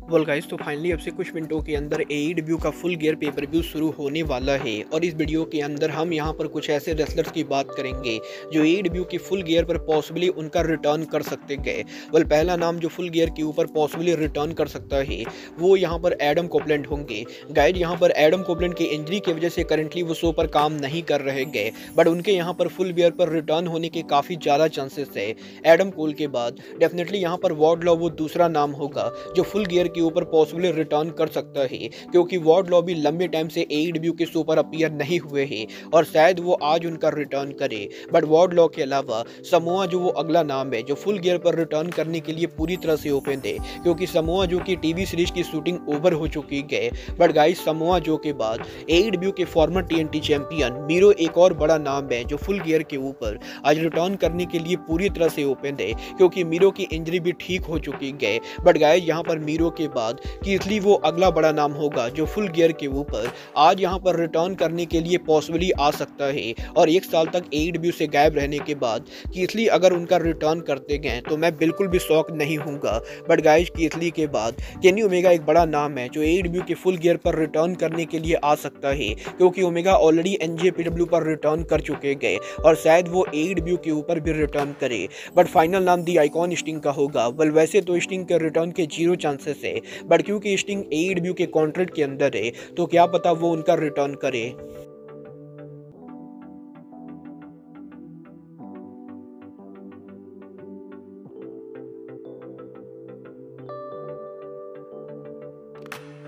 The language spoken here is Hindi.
वेल गाइस, तो फाइनली अब से कुछ मिनटों के अंदर एईडब्ल्यू का फुल गियर पेपर व्यू शुरू होने वाला है और इस वीडियो के अंदर हम यहां पर कुछ ऐसे रेसलर्स की बात करेंगे जो एईडब्ल्यू की फुल गियर पर पॉसिबली उनका रिटर्न कर सकते गए। वेल, पहला नाम जो फुल गियर के ऊपर पॉसिबली रिटर्न कर सकता है वो यहां पर एडम कोपलैंड होंगे। गाइड, यहां पर एडम कोपलैंड की इंजरी की वजह से करंटली वो शो पर काम नहीं कर रहे गए, बट उनके यहां पर फुल गियर पर रिटर्न होने के काफ़ी ज़्यादा चांसेस है। एडम कोल के बाद डेफिनेटली यहां पर वार्डलॉ वो दूसरा नाम होगा जो फुल गियर के ऊपर पॉसिबली रिटर्न कर सकता है, क्योंकि वार्डलॉ भी लंबे टाइम से एईडब्ल्यू के शो पर अपीयर नहीं हुए हैं और शायद वो आज उनका रिटर्न करे। बट वार्डलॉ के अलावा समोआ जो वो अगला नाम है जो फुल गियर पर रिटर्न करने के लिए पूरी तरह से ओपन है, क्योंकि समोआ जो की टीवी सीरीज की शूटिंग ओवर हो चुकी है। बट गाइस, समोआ जो के बाद एईडब्ल्यू के फॉर्मर टीएनटी चैंपियन मीरो एक और बड़ा नाम है जो फुल गियर के ऊपर आज रिटर्न करने के लिए पूरी तरह से ओपन है, क्योंकि मीरो की इंजरी भी ठीक हो चुकी है। बट गाइस, यहाँ पर मीरो के बाद कीथली वो अगला बड़ा नाम होगा जो फुल गियर के ऊपर आज यहाँ पर रिटर्न करने के लिए पॉसिबली आ सकता है। और एक साल तक एईडब्ल्यू से गायब रहने के बाद कीथली अगर उनका रिटर्न करते गए तो मैं बिल्कुल भी शॉक नहीं हूँगा। बट गाइस, कीथली के बाद केनी ओमेगा एक बड़ा नाम है जो एईडब्ल्यू के फुल गियर पर रिटर्न करने के लिए आ सकता है, क्योंकि ओमेगा ऑलरेडी एनजेपीडब्ल्यू पर रिटर्न कर चुके गए और शायद वो एईडब्ल्यू के ऊपर भी रिटर्न करे। बट फाइनल नाम दी आइकॉन स्टिंग का होगा। वेल, वैसे तो स्टिंग के रिटर्न के 0 चांसेस है, बट क्योंकि स्टिंग एईडब्ल्यू के कॉन्ट्रैक्ट के अंदर है तो क्या पता वो उनका रिटर्न करे।